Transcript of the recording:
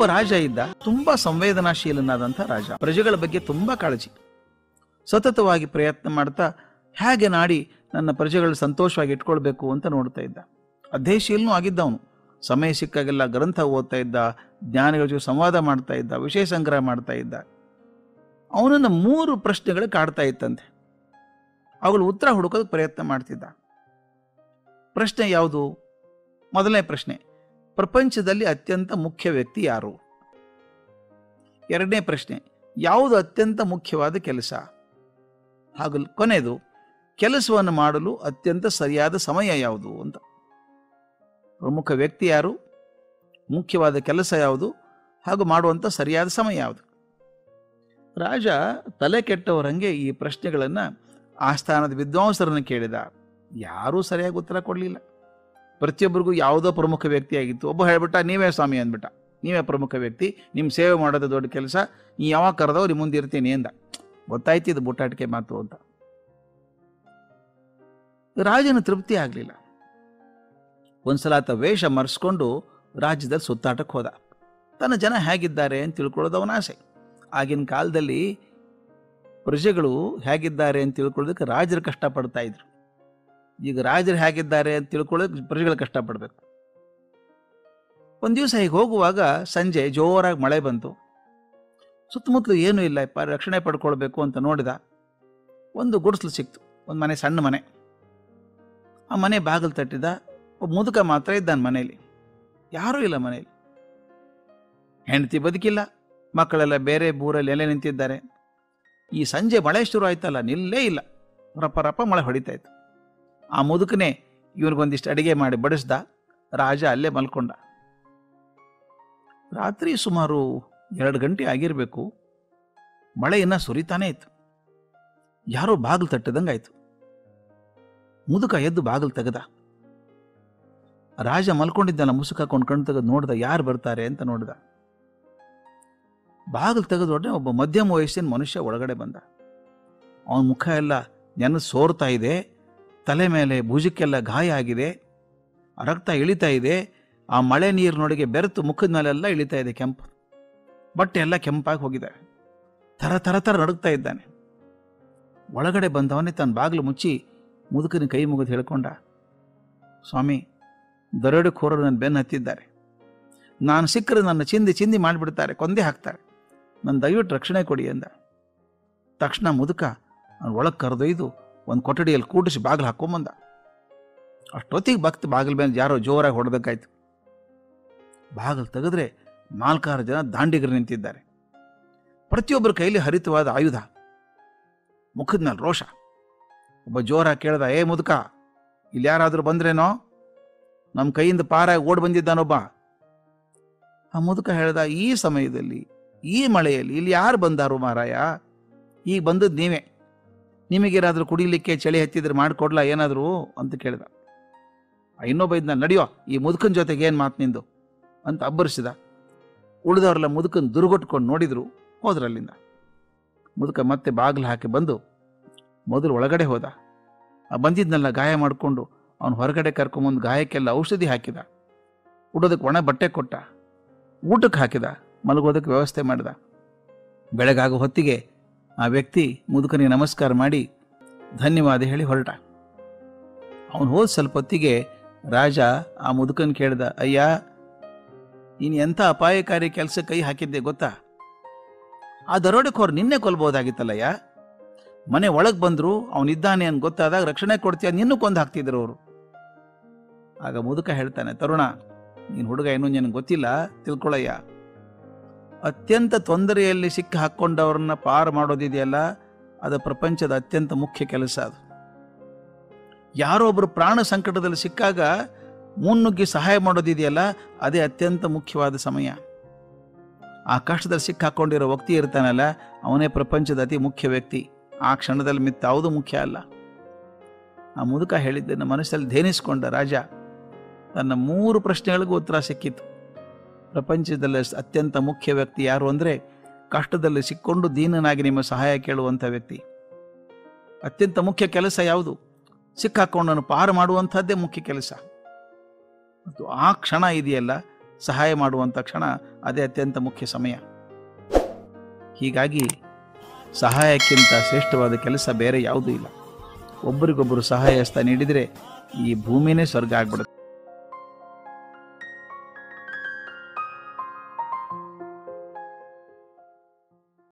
ಒಬ್ಬ ರಾಜ ಇದ್ದ, ತುಂಬಾ ಸಂವೇದನಾಶೀಲನಾದಂಥ ರಾಜ. ಪ್ರಜೆಗಳ ಬಗ್ಗೆ ತುಂಬಾ ಕಾಳಜಿ, ಸತತವಾಗಿ ಪ್ರಯತ್ನ ಮಾಡ್ತಾ ಹೇಗೆ ನಾಡಿ ನನ್ನ ಪ್ರಜೆಗಳು ಸಂತೋಷವಾಗಿ ಇಟ್ಕೊಳ್ಬೇಕು ಅಂತ ನೋಡ್ತಾ ಇದ್ದ. ಅಧ್ಯಯಶೀಲನೂ ಆಗಿದ್ದವನು. ಸಮಯ ಸಿಕ್ಕಾಗೆಲ್ಲ ಗ್ರಂಥ ಓದ್ತಾ ಇದ್ದ, ಜ್ಞಾನಿಗಳ ಜೊತೆ ಸಂವಾದ ಮಾಡ್ತಾ ಇದ್ದ, ವಿಷಯ ಸಂಗ್ರಹ ಮಾಡ್ತಾ ಇದ್ದ. ಅವನನ್ನು 3 ಪ್ರಶ್ನೆಗಳು ಕಾಡ್ತಾ ಇತ್ತಂತೆ. ಅವುಗಳು ಉತ್ತರ ಹುಡುಕೋದಕ್ಕೆ ಪ್ರಯತ್ನ ಮಾಡ್ತಿದ್ದ. ಪ್ರಶ್ನೆ ಯಾವುದು? ಮೊದಲನೇ ಪ್ರಶ್ನೆ, ಪ್ರಪಂಚದಲ್ಲಿ ಅತ್ಯಂತ ಮುಖ್ಯ ವ್ಯಕ್ತಿ ಯಾರು? ಎರಡನೇ ಪ್ರಶ್ನೆ, ಯಾವುದು ಅತ್ಯಂತ ಮುಖ್ಯವಾದ ಕೆಲಸ? ಹಾಗೂ ಕೊನೆಯದು, ಕೆಲಸವನ್ನು ಮಾಡಲು ಅತ್ಯಂತ ಸರಿಯಾದ ಸಮಯ ಯಾವುದು ಅಂತ. ಪ್ರಮುಖ ವ್ಯಕ್ತಿ ಯಾರು, ಮುಖ್ಯವಾದ ಕೆಲಸ ಯಾವುದು, ಹಾಗೂ ಮಾಡುವಂಥ ಸರಿಯಾದ ಸಮಯ ಯಾವುದು? ರಾಜ ತಲೆ ಕೆಟ್ಟವರಂಗೆ ಈ ಪ್ರಶ್ನೆಗಳನ್ನು ಆಸ್ಥಾನದ ವಿದ್ವಾಂಸರನ್ನು ಕೇಳಿದ. ಯಾರೂ ಸರಿಯಾಗಿ ಉತ್ತರ ಕೊಡಲಿಲ್ಲ. ಪ್ರತಿಯೊಬ್ಬರಿಗೂ ಯಾವುದೋ ಪ್ರಮುಖ ವ್ಯಕ್ತಿ ಆಗಿತ್ತು. ಒಬ್ಬ ಹೇಳ್ಬಿಟ್ಟ, ನೀವೇ ಸ್ವಾಮಿ ಅಂದ್ಬಿಟ್ಟ, ನೀವೇ ಪ್ರಮುಖ ವ್ಯಕ್ತಿ, ನಿಮ್ಮ ಸೇವೆ ಮಾಡೋದು ದೊಡ್ಡ ಕೆಲಸ, ನೀ ಯಾವಾಗ ಕರೆದೋ ನಿಮ್ಮ ಮುಂದೆ ಇರ್ತೀನಿ ಅಂದ. ಗೊತ್ತಾಯ್ತು ಇದು ಬುಟ್ಟಾಟಿಕೆ ಮಾತು ಅಂತ. ರಾಜನ ತೃಪ್ತಿ ಆಗಲಿಲ್ಲ. ಒಂದ್ಸಲ ಆತ ವೇಷ ಮರೆಸ್ಕೊಂಡು ರಾಜ್ಯದಲ್ಲಿ ಸುತ್ತಾಟಕ್ಕೆ ಹೋದ. ತನ್ನ ಜನ ಹೇಗಿದ್ದಾರೆ ಅಂತ ತಿಳ್ಕೊಳ್ಳೋದು ಅವನ ಆಸೆ. ಆಗಿನ ಕಾಲದಲ್ಲಿ ಪ್ರಜೆಗಳು ಹೇಗಿದ್ದಾರೆ ಅಂತ ತಿಳ್ಕೊಳ್ಳೋದಕ್ಕೆ ರಾಜರು ಕಷ್ಟಪಡ್ತಾ ಇದ್ರು. ಈಗ ರಾಜರು ಹೇಗಿದ್ದಾರೆ ಅಂತ ತಿಳ್ಕೊಳ್ಳೋದಕ್ಕೆ ಪ್ರಜೆಗಳು ಕಷ್ಟಪಡಬೇಕು. ಒಂದು ದಿವಸ ಹೀಗೆ ಹೋಗುವಾಗ ಸಂಜೆ ಜೋರಾಗಿ ಮಳೆ ಬಂತು. ಸುತ್ತಮುತ್ತಲು ಏನೂ ಇಲ್ಲ, ರಕ್ಷಣೆ ಪಡ್ಕೊಳ್ಬೇಕು ಅಂತ ನೋಡಿದ. ಒಂದು ಗುಡಿಸಲು ಸಿಕ್ತು, ಒಂದು ಮನೆ, ಸಣ್ಣ ಮನೆ. ಆ ಮನೆ ಬಾಗಿಲು ತಟ್ಟಿದ. ಒಬ್ಬ ಮುದುಕ ಮಾತ್ರ ಇದ್ದಾನೆ ಮನೆಯಲ್ಲಿ. ಯಾರೂ ಇಲ್ಲ ಮನೆಯಲ್ಲಿ. ಹೆಂಡತಿ ಬದುಕಿಲ್ಲ, ಮಕ್ಕಳೆಲ್ಲ ಬೇರೆ ಊರಲ್ಲಿ ಎಲೆ ನಿಂತಿದ್ದಾರೆ. ಈ ಸಂಜೆ ಮಳೆ ಶುರು ಆಯ್ತಲ್ಲ, ನಿಲ್ಲೇ ಇಲ್ಲ. ರಪ ರಪ ಮಳೆ ಹೊಡಿತಾ ಇತ್ತು. ಆ ಮುದುಕನೇ ಇವನಿಗೊಂದಿಷ್ಟು ಅಡಿಗೆ ಮಾಡಿ ಬಡಿಸ್ದ. ರಾಜ ಅಲ್ಲೇ ಮಲ್ಕೊಂಡ. ರಾತ್ರಿ ಸುಮಾರು 2 ಗಂಟೆ ಆಗಿರಬೇಕು. ಮಳೆ ಇನ್ನ ಸುರಿತಾನೇ ಇತ್ತು. ಯಾರೋ ಬಾಗಿಲು ತಟ್ಟದಂಗಾಯ್ತು. ಮುದುಕ ಎದ್ದು ಬಾಗಿಲು ತೆಗೆದ. ರಾಜ ಮಲ್ಕೊಂಡಿದ್ದಲ್ಲ, ಮುಸುಕಾಕೊಂಡು ಕಣ್ಣು ತೆಗೆದು ನೋಡ್ದ, ಯಾರು ಬರ್ತಾರೆ ಅಂತ ನೋಡ್ದ. ಬಾಗಿಲು ತೆಗೆದೊಡನೆ ಒಬ್ಬ ಮಧ್ಯಮ ವಯಸ್ಸಿನ ಮನುಷ್ಯ ಒಳಗಡೆ ಬಂದ. ಅವನ ಮುಖ ಎಲ್ಲ ನೆನೆದು ಸೋರ್ತಾ ಇದೆ. ತಲೆ ಮೇಲೆ ಭುಜಕ್ಕೆಲ್ಲ ಗಾಯ ಆಗಿದೆ. ರಕ್ತ ಇಳಿತಾ ಇದೆ. ಆ ಮಳೆ ನೀರಿನೊಳಗೆ ಬೆರೆತು ಮುಖದ ಮೇಲೆಲ್ಲ ಇಳಿತಾ ಇದೆ ಕೆಂಪು. ಬಟ್ಟೆ ಎಲ್ಲ ಕೆಂಪಾಗಿ ಹೋಗಿದೆ. ಥರ ಥರ ಥರ ನಡುಗ್ತಾ ಇದ್ದಾನೆ. ಒಳಗಡೆ ಬಂದವನೇ ತನ್ನ ಬಾಗಿಲು ಮುಚ್ಚಿ ಮುದುಕನ ಕೈ ಮುಗಿದು ಹೇಳ್ಕೊಂಡ, ಸ್ವಾಮಿ, ದರೋಡೆಕೋರರು ನನ್ನ ಬೆನ್ನು ಹತ್ತಿದ್ದಾರೆ. ನಾನು ಸಿಕ್ಕರೆ ನನ್ನ ಚಿಂದಿ ಚಿಂದಿ ಮಾಡಿಬಿಡ್ತಾರೆ, ಕೊಂದೇ ಹಾಕ್ತಾರೆ. ನನ್ನ ದಯವಿಟ್ಟು ರಕ್ಷಣೆ ಕೊಡಿ ಅಂದ. ತಕ್ಷಣ ಮುದುಕ ಅವ್ನು ಒಳಗೆ ಕರೆದೊಯ್ದು ಒಂದು ಕೊಠಡಿಯಲ್ಲಿ ಕೂಡಿಸಿ ಬಾಗಿಲು ಹಾಕೊಂಬಂದ. ಅಷ್ಟೊತ್ತಿಗೆ ಭಕ್ತ ಬಾಗಿಲು ಮೇಲೆ ಯಾರೋ ಜೋರಾಗಿ ಹೊಡೆದಕ್ಕಾಯ್ತು. ಬಾಗಿಲು ತೆಗೆದ್ರೆ 4-6 ಜನ ದಾಂಡಿಗರು ನಿಂತಿದ್ದಾರೆ. ಪ್ರತಿಯೊಬ್ಬರ ಕೈಲಿ ಹರಿತವಾದ ಆಯುಧ, ಮುಖದ ಮೇಲೆ ರೋಷ. ಒಬ್ಬ ಜೋರಾಗಿ ಕೇಳ್ದ, ಏ ಮುದುಕ, ಇಲ್ಲಿ ಯಾರಾದರೂ ಬಂದ್ರೇನೋ? ನಮ್ಮ ಕೈಯಿಂದ ಪಾರಾಗಿ ಓಡ್ ಬಂದಿದ್ದಾನೊಬ್ಬ. ಆ ಮುದುಕ ಹೇಳ್ದ, ಈ ಸಮಯದಲ್ಲಿ, ಈ ಮಳೆಯಲ್ಲಿ ಇಲ್ಲಿ ಯಾರು ಬಂದಾರು ಮಾರಾಯ? ಈಗ ಬಂದದ್ದು ನೀವೇ. ನಿಮಗೇನಾದ್ರೂ ಕುಡಿಲಿಕ್ಕೆ ಚಳಿ ಹತ್ತಿದ್ರೆ ಮಾಡಿಕೊಡ್ಲಾ ಏನಾದರೂ ಅಂತ ಕೇಳಿದ. ಇನ್ನೊಬ್ಬ ಇದ್ನ, ನಡಿಯೋ, ಈ ಮುದುಕನ ಜೊತೆಗೆ ಏನು ಮಾತು ನಿಂದು ಅಂತ ಅಬ್ಬರಿಸಿದ. ಉಳಿದವರೆಲ್ಲ ಮುದುಕನ್ ದುರ್ಗೊಟ್ಕೊಂಡು ನೋಡಿದ್ರು, ಹೋದ್ರಲ್ಲಿಂದ. ಮುದುಕ ಮತ್ತೆ ಬಾಗಿಲು ಹಾಕಿ ಬಂದು ಮೊದಲು ಒಳಗಡೆ ಹೋದ. ಬಂದಿದ್ನೆಲ್ಲ ಗಾಯ ಮಾಡಿಕೊಂಡು ಅವನು ಹೊರಗಡೆ ಕರ್ಕೊಂಬಂದು ಗಾಯಕ್ಕೆಲ್ಲ ಔಷಧಿ ಹಾಕಿದ. ಉಡೋದಕ್ಕೆ ಒಣ ಬಟ್ಟೆ ಕೊಟ್ಟ. ಊಟಕ್ಕೆ ಹಾಕಿದ. ಮಲಗೋದಕ್ಕೆ ವ್ಯವಸ್ಥೆ ಮಾಡಿದ. ಬೆಳಗಾಗೋ ಹೊತ್ತಿಗೆ ಆ ವ್ಯಕ್ತಿ ಮುದುಕನಿಗೆ ನಮಸ್ಕಾರ ಮಾಡಿ ಧನ್ಯವಾದ ಹೇಳಿ ಹೊರಟ. ಅವನು ಹೋದ ಸ್ವಲ್ಪ ಹೊತ್ತಿಗೆ ರಾಜ ಆ ಮುದುಕನ್ ಕೇಳ್ದ, ಅಯ್ಯ, ನೀನು ಎಂಥ ಅಪಾಯಕಾರಿ ಕೆಲಸ ಕೈ ಹಾಕಿದ್ದೆ ಗೊತ್ತಾ? ಆ ದರೋಡೆಕೋರು ನಿನ್ನೆ ಕೊಲ್ಬೋದಾಗಿತ್ತಲ್ಲಯ್ಯ. ಮನೆ ಒಳಗೆ ಬಂದ್ರು, ಅವನಿದ್ದಾನೆ ಅಂತ ಗೊತ್ತಾದಾಗ ರಕ್ಷಣೆ ಕೊಡ್ತೀಯ, ನಿನ್ನೂ ಕೊಂದು ಹಾಕ್ತಿದ್ರು ಅವರು. ಆಗ ಮುದುಕ ಹೇಳ್ತಾನೆ, ತರುಣ, ನೀನು ಹುಡುಗ ಏನೂ ನಿನಗೆ ಗೊತ್ತಿಲ್ಲ, ತಿಳ್ಕೊಳ್ಳಯ್ಯ. ಅತ್ಯಂತ ತೊಂದರೆಯಲ್ಲಿ ಸಿಕ್ಕಿ ಹಾಕ್ಕೊಂಡವ್ರನ್ನ ಪಾರು ಮಾಡೋದಿದೆಯಲ್ಲ, ಅದು ಪ್ರಪಂಚದ ಅತ್ಯಂತ ಮುಖ್ಯ ಕೆಲಸ. ಅದು ಯಾರೋ ಒಬ್ಬರು ಪ್ರಾಣ ಸಂಕಟದಲ್ಲಿ ಸಿಕ್ಕಾಗ ಮುನ್ನುಗ್ಗಿ ಸಹಾಯ ಮಾಡೋದಿದೆಯಲ್ಲ, ಅದೇ ಅತ್ಯಂತ ಮುಖ್ಯವಾದ ಸಮಯ. ಆ ಕಷ್ಟದಲ್ಲಿ ಸಿಕ್ಕಾಕೊಂಡಿರೋ ವ್ಯಕ್ತಿ ಇರ್ತಾನಲ್ಲ, ಅವನೇ ಪ್ರಪಂಚದ ಅತಿ ಮುಖ್ಯ ವ್ಯಕ್ತಿ. ಆ ಕ್ಷಣದಲ್ಲಿ ಮಿತ್ತ ಯಾವುದೂ ಮುಖ್ಯ ಅಲ್ಲ. ಆ ಮುದುಕ ಹೇಳಿದ್ದನ್ನು ಮನಸ್ಸಲ್ಲಿ ಧೇನಿಸ್ಕೊಂಡ ರಾಜ. ತನ್ನ 3 ಪ್ರಶ್ನೆಗಳಿಗೂ ಉತ್ತರ ಸಿಕ್ಕಿತ್ತು. ಪ್ರಪಂಚದಲ್ಲಿ ಅತ್ಯಂತ ಮುಖ್ಯ ವ್ಯಕ್ತಿ ಯಾರು ಅಂದರೆ, ಕಷ್ಟದಲ್ಲಿ ಸಿಕ್ಕೊಂಡು ದೀನನಾಗಿ ನಿಮ್ಮ ಸಹಾಯ ಕೇಳುವಂಥ ವ್ಯಕ್ತಿ. ಅತ್ಯಂತ ಮುಖ್ಯ ಕೆಲಸ ಯಾವುದು? ಸಿಕ್ಕಾಕೊಂಡನ್ನು ಪಾರು ಮಾಡುವಂಥದ್ದೇ ಮುಖ್ಯ ಕೆಲಸ. ಮತ್ತು ಆ ಕ್ಷಣ ಇದೆಯಲ್ಲ, ಸಹಾಯ ಮಾಡುವಂಥ ಕ್ಷಣ ಅದೇ ಅತ್ಯಂತ ಮುಖ್ಯ ಸಮಯ. ಹೀಗಾಗಿ ಸಹಾಯಕ್ಕಿಂತ ಶ್ರೇಷ್ಠವಾದ ಕೆಲಸ ಬೇರೆ ಯಾವುದೂ ಇಲ್ಲ. ಒಬ್ಬರಿಗೊಬ್ಬರು ಸಹಾಯ ಹಸ್ತ ನೀಡಿದರೆ ಈ ಭೂಮಿನೇ ಸ್ವರ್ಗ ಆಗ್ಬಿಡುತ್ತೆ.